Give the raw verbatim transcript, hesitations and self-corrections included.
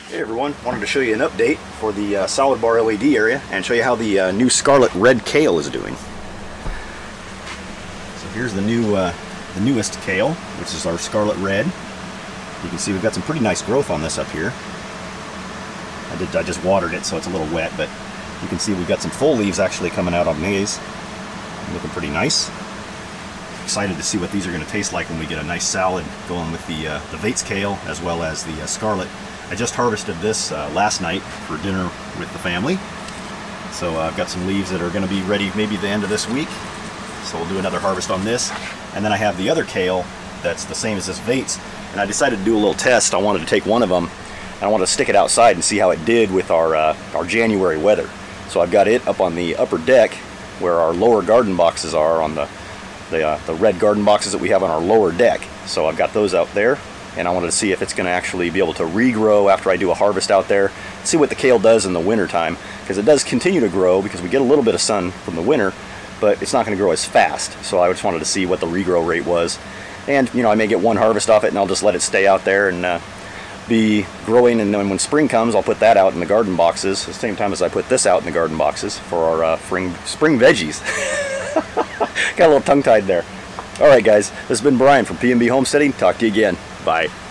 Hey everyone, wanted to show you an update for the uh, solid bar L E D area and show you how the uh, new Scarlet red kale is doing. So here's the new, uh, the newest kale, which is our Scarlet red. You can see we've got some pretty nice growth on this up here. I did, I just watered it, so it's a little wet, but you can see we've got some full leaves actually coming out on these. Looking pretty nice. Excited to see what these are going to taste like when we get a nice salad going with the uh, the Vates kale as well as the uh, Scarlet. I just harvested this uh, last night for dinner with the family. So uh, I've got some leaves that are going to be ready maybe the end of this week. So we'll do another harvest on this. And then I have the other kale that's the same as this Vates. And I decided to do a little test. I wanted to take one of them and I wanted to stick it outside and see how it did with our, uh, our January weather. So I've got it up on the upper deck where our lower garden boxes are, on the, the, uh, the red garden boxes that we have on our lower deck. So I've got those out there. And I wanted to see if it's going to actually be able to regrow after I do a harvest out there. See what the kale does in the winter time, because it does continue to grow because we get a little bit of sun from the winter, but it's not going to grow as fast. So I just wanted to see what the regrow rate was. And you know, I may get one harvest off it and I'll just let it stay out there and uh, be growing, and then when spring comes I'll put that out in the garden boxes at the same time as I put this out in the garden boxes for our uh, spring, spring veggies. Got a little tongue-tied there. Alright guys, this has been Brian from P N B Homesteading. Talk to you again. Bye.